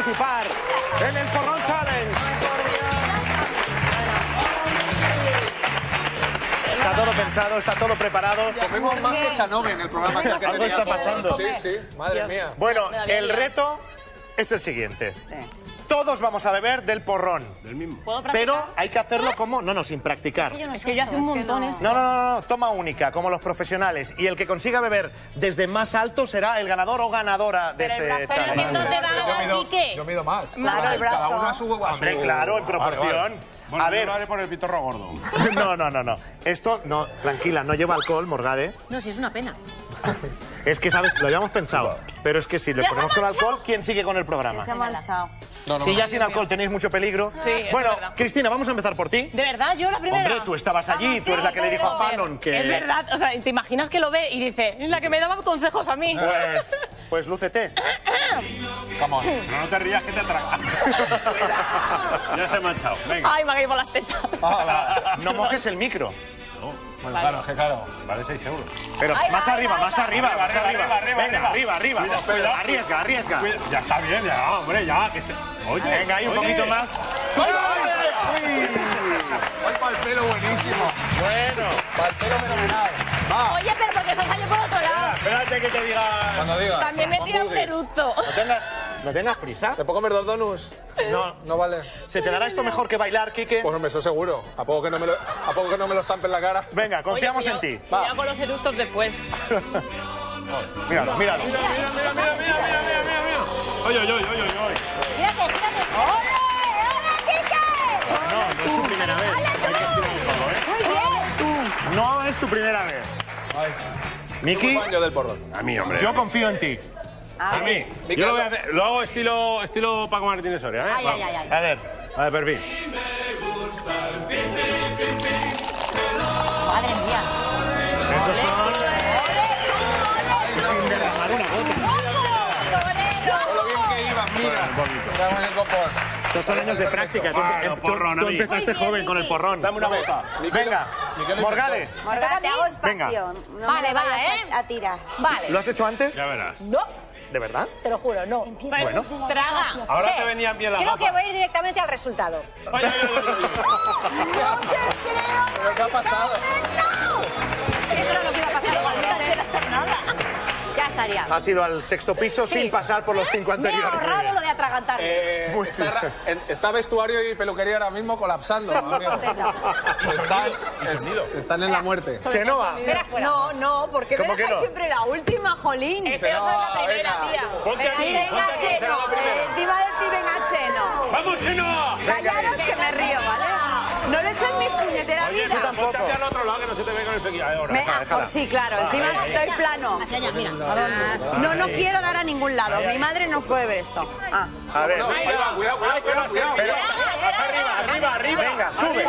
participar en el Porrón Challenge. Está todo pensado, está todo preparado. Comemos más que Chanove en el programa. Algo está pasando. Sí, sí, madre mía. Bueno, el reto es el siguiente. Todos vamos a beber del porrón. Del mismo. Pero hay que hacerlo como... No, sin practicar. Es que yo hace un montón esto. No, toma única, como los profesionales. Y el que consiga beber desde más alto será el ganador o ganadora de este challenge. Yo mido más. Claro, el brazo. Cada uno a su... Hombre, claro, en proporción. Bueno, A ver. vale por el pitorro gordo. No. Esto, no, tranquila, no lleva alcohol, Morgade. No, sí, es una pena. Es que, ¿sabes? Lo habíamos pensado. Pero es que si le ponemos con alcohol, ¿quién sigue con el programa? Se ha manchado. Si ya sin alcohol tenéis mucho peligro. Sí, es bueno, verdad. Cristina, vamos a empezar por ti. ¿De verdad? ¿Yo la primera? Hombre, tú estabas allí, tú eres la que le dijo a Fallon que... Es verdad, o sea, ¿te imaginas que lo ve y dice, la que me daba consejos a mí? Pues lúcete. Come on. No te rías que te atraga. Ya se ha manchado. Venga. Ay, me ha caído por las tetas. No mojes el micro. Bueno, claro, es que claro. Vale 6 euros. Pero más arriba. Venga, arriba. Cuidado. Arriesga. Ya está bien, ya, hombre, ya. Que se... Oye, Venga, ahí un poquito más. Hoy para el pelo buenísimo. Bueno. Para el pelo fenomenal. Va. Oye, pero porque se salió por otro lado. Espérate que te diga... Cuando digas. También me tira un eructo. No tengas prisa. ¿Te puedo comer 2 donuts? No. No vale. ¿Se te dará esto mejor que bailar, Quique? Pues hombre, eso seguro. ¿A poco que no me lo estampe en la cara? Venga, confiamos en ti. Cuidado con los eructos después. Míralo. Mira. Oye. Gírate. ¡Ole, Quique! No es su primera vez. Hay que estirar un poco, ¿eh? Muy bien. No es tu primera vez. Miki, Baño del porrón. A mí, hombre. yo confío en ti. A mí. Yo lo voy a hacer, lo hago estilo Paco Martínez Soria, ¿eh? Ay. A ver. A ver, perfil. Madre mía. Esos son... Sin derramar una gota. Lo bien que ibas, mira. Estamos en el copón. Esos son años de práctica. Bueno, porrón, Tú a mí. empezaste joven con el porrón. Dame una bota. Venga, Morgade. Morgade, te hago Venga. espacio. No Vale, me va, vayas ¿eh? a tirar. Vale. ¿Lo has hecho antes? Ya verás. No, ¿De verdad? te lo juro, no. Bueno. Traga. Ahora Sí. te venían bien las Creo gafas. que voy a ir directamente al resultado. Oye. ¿Pero qué ha pasado? Eso era lo que iba a pasar igualmente. Nada. Ya estaría. Has ido al 6º piso sin pasar por los 5 Me he anteriores. ahorrado lo de atragantar. Está vestuario y peluquería ahora mismo colapsando, amigo. Están en la muerte. Chenoa. No, porque me ¿Cómo que dejas no? siempre la última, jolín. Es que no soy la primera, venga. tía. Ponte aquí, Venga, ponte aquí, será Cheno. la primera. Te iba a decir, venga, Cheno. ¡Vamos, Cheno! Callaros que me río, ¿vale? No le eches mi puñetera Oye, vida. tú ponte aquí al otro lado que no se te ve con el fequillo. Ahora. Sí, claro, encima estoy plano. Hacia allá, mira. No quiero dar a ningún lado. Mi madre no puede ver esto. A ver. Cuidado. Pero, arriba. Venga, sube.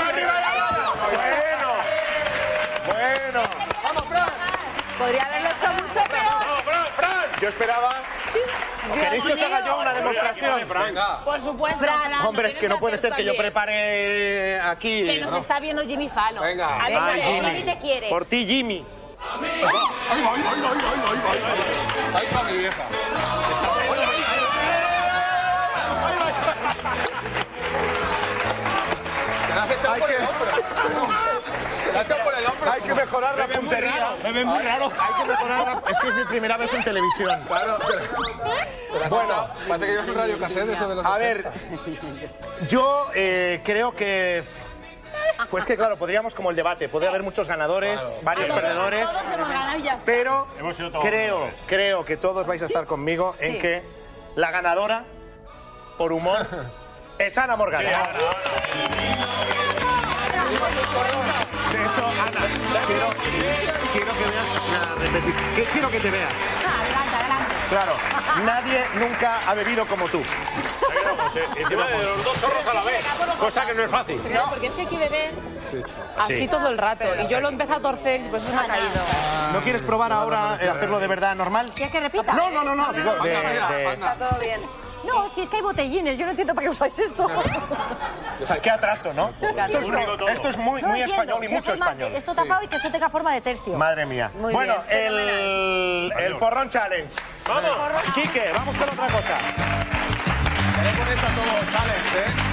Bueno. ¡Vamos, Fran! Podría haberlo hecho mucho, pero... Yo esperaba... ¿Queréis que os haga yo una demostración? Venga. Por supuesto. Fran. Hombre, es que no puede ser que yo prepare aquí... Que nos está viendo Jimmy Fallon. Venga. Ay, Jimmy te quiere. Por ti, Jimmy. Ahí está mi vieja. Te la has echado por el hombro. Te la has echado por el hombro. Hay que mejorar la puntería. Me ves muy raro. Hay que mejorar la... Es que es mi primera vez en televisión. Claro, te la has echado. Parece que llevas un radio cassette eso de los A ver, yo creo que... Pues que claro, podríamos como el debate, puede haber muchos ganadores, varios perdedores, Todos hemos ganado y ya está. pero Hemos sido todos creo que todos vais a estar conmigo en que la ganadora, por humor, es Ana Morgade. De hecho, Ana, quiero que veas la repetición. Quiero que te veas. Adelante. Claro, nadie nunca ha bebido como tú. Encima de los dos chorros a la vez. Cosa que no es fácil. No, porque es que hay que beber así todo el rato. Y yo lo empecé a torcer y por eso se me ha caído. ¿No quieres probar ahora hacerlo de verdad normal? ¿Quieres que repita? No. Digo, Está todo bien. No, si es que hay botellines, yo no entiendo para qué usáis esto. O sea, qué atraso, ¿no? Esto es muy español y mucho español. Esto tapado y que esto tenga forma de tercio. Madre mía. Muy Bueno, bien, el porrón challenge. ¡Vamos! Quique, vamos con otra cosa. gusta todo challenge, ¿eh?